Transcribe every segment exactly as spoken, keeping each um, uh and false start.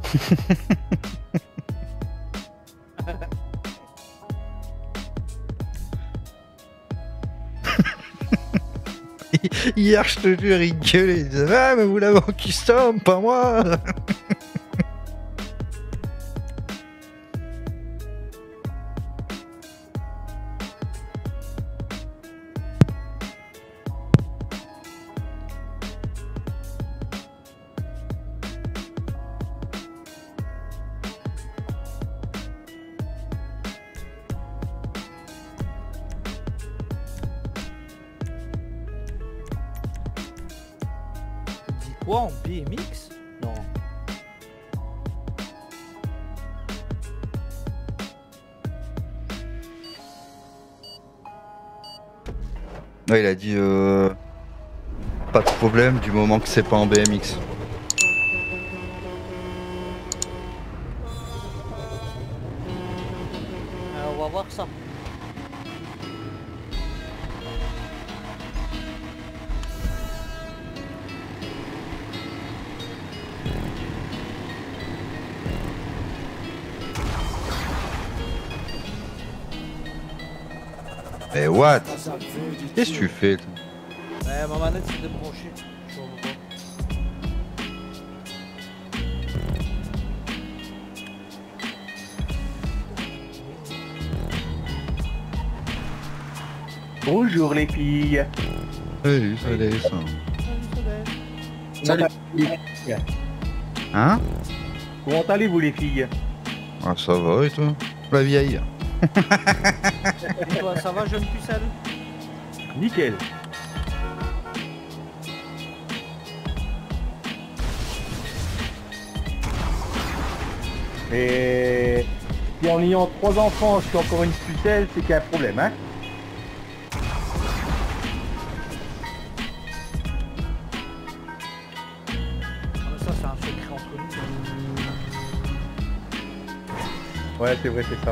Hier, je te jure, il gueulait, il disait ah, mais vous l'avez en custom, pas moi. Quoi en B M X? Non. Ouais, il a dit euh, pas de problème du moment que c'est pas en B M X. Euh, on va voir ça. Mais what? Qu'est-ce que tu fais? Ouais, ma manette s'est débranchée. Je vois pas. Bonjour les filles. Salut, salut, ça. Salut. Hein? Comment allez-vous les filles? Ah, ça va et toi? La vieille. Et toi, ça va, jeune pucelle? Nickel. Et si en ayant trois enfants, je suis encore une pucelle, c'est qu'il y a un problème, hein? Ça, c'est un secret entre nous. Ouais, c'est vrai, c'est ça.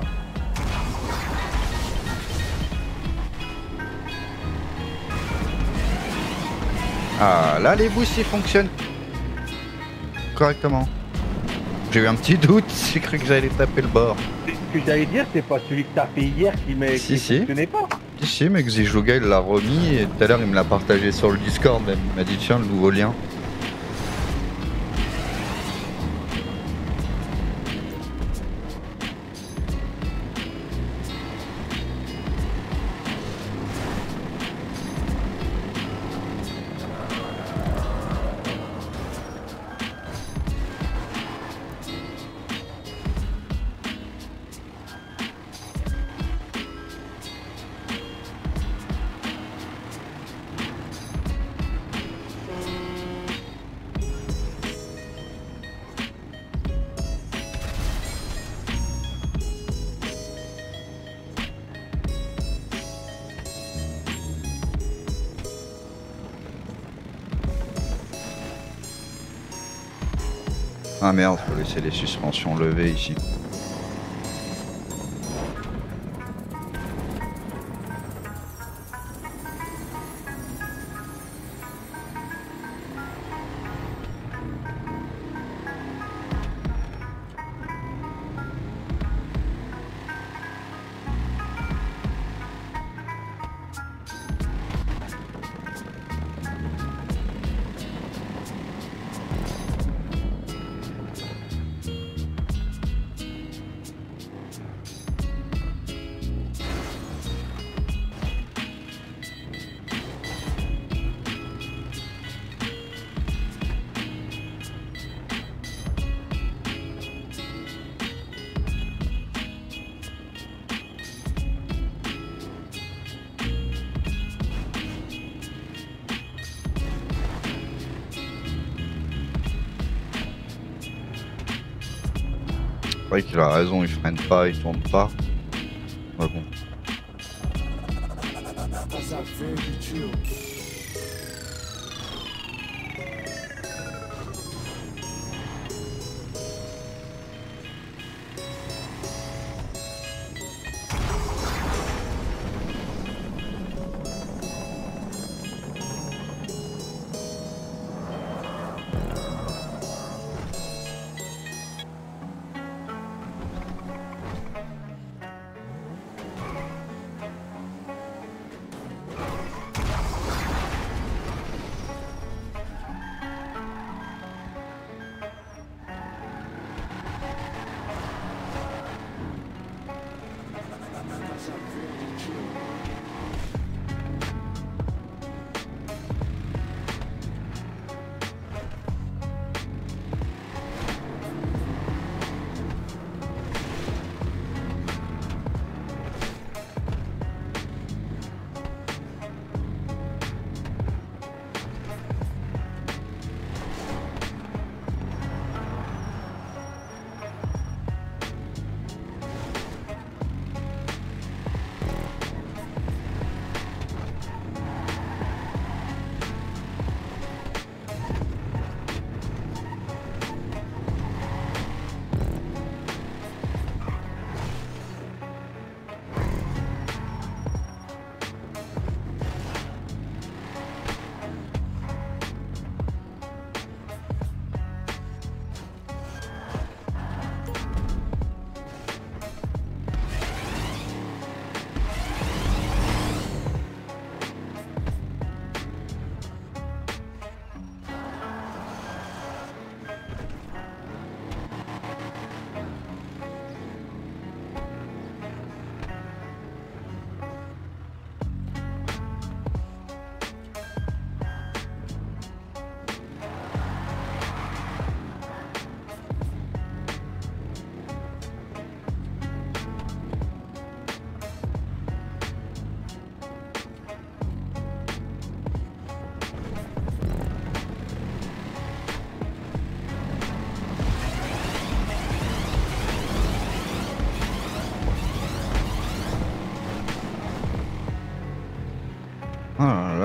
Ah, là, les boosts, ils fonctionnent correctement. J'ai eu un petit doute, j'ai cru que j'allais taper le bord. Ce que j'allais dire, c'est pas celui que t'as fait hier qui ne Si, si. fonctionnait pas. Si, si, mais Xijuga, il l'a remis et tout à l'heure, il me l'a partagé sur le Discord même. Il m'a dit, tiens, le nouveau lien. Ah merde, faut laisser les suspensions levées ici. C'est vrai qu'il a raison, il freine pas, il tourne pas. Ouais, bon.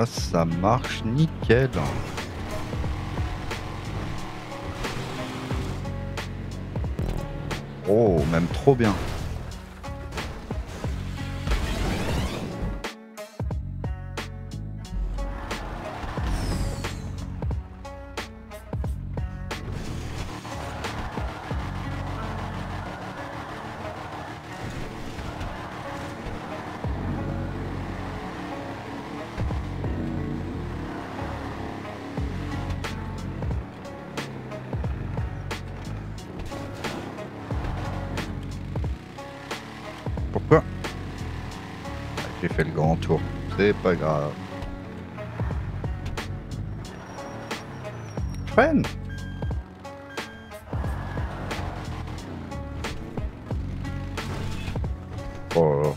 là, ça marche nickel. Oh, même trop bien. Pourquoi? J'ai fait le grand tour, c'est pas grave. Freine. Oh.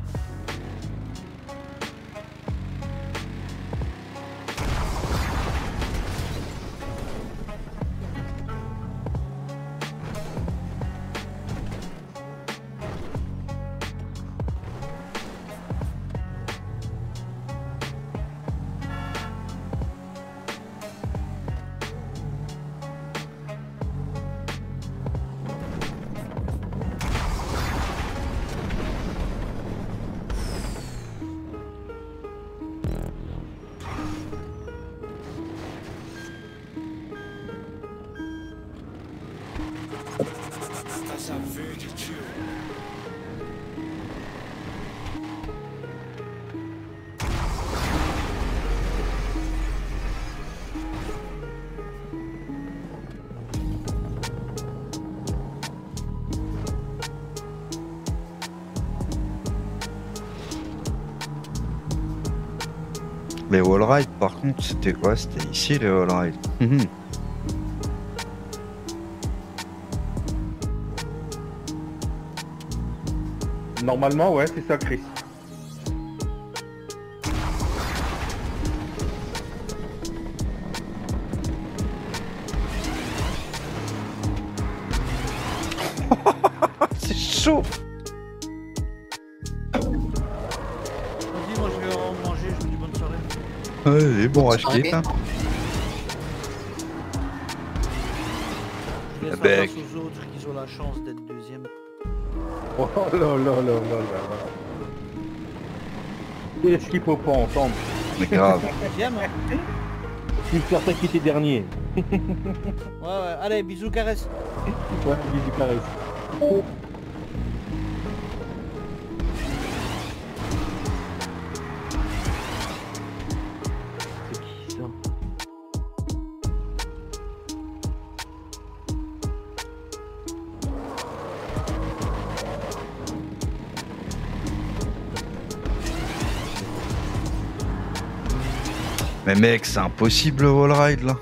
Les wallrides par contre c'était quoi? C'était ici les wallrides. Normalement, ouais, c'est ça, Chris. C'est chaud. Vas-y, moi je vais en manger, je vous dis bonne soirée. Allez, bon rage kit. Hein. Je laisse la Bec. place aux autres qui ont la chance d'être deuxième. Oh là là là là là là. Qu'est-ce qu'il faut pas entendre? Mais grave. Deuxième, hein. C'est certain qui était dernier. Ouais, ouais, allez, bisous, caresse. Ouais, bisous, caresse. C'est qui ça? Mais mec, c'est impossible le wallride là.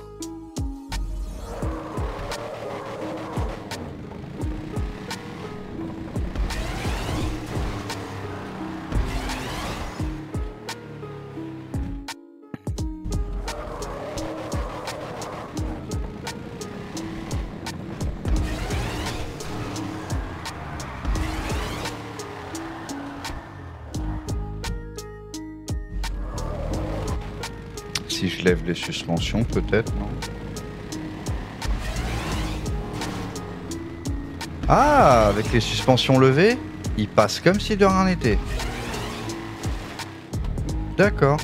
Si je lève les suspensions, peut-être, non? Ah, avec les suspensions levées, il passe comme si de rien n'était. D'accord.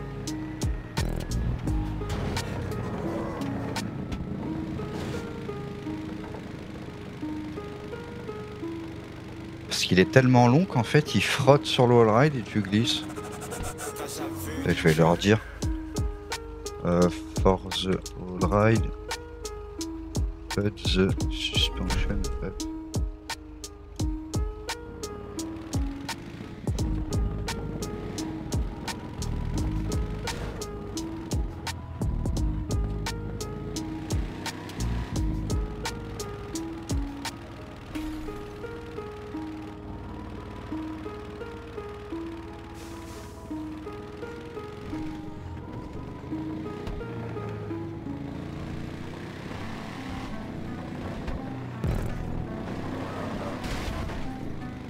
Parce qu'il est tellement long qu'en fait, il frotte sur le wallride et tu glisses. Et je vais leur dire. Uh, for the wallride, put the suspension up.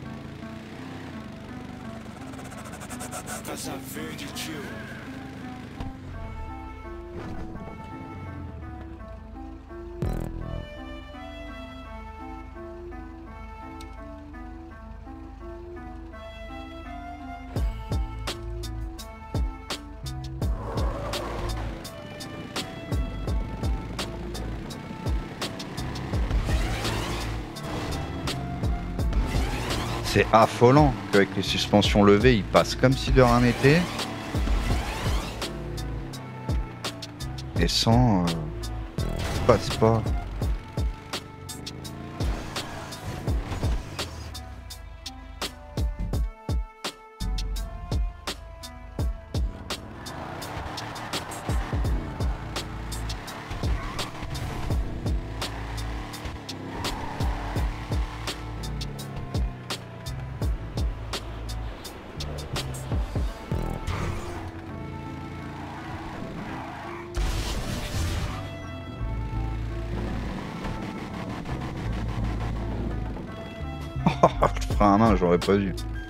Face à vue du tube. C'est affolant qu'avec les suspensions levées, il passe comme si de rien n'était. Et sans... Euh, il passe pas. Le frein à main, j'aurais pas dû.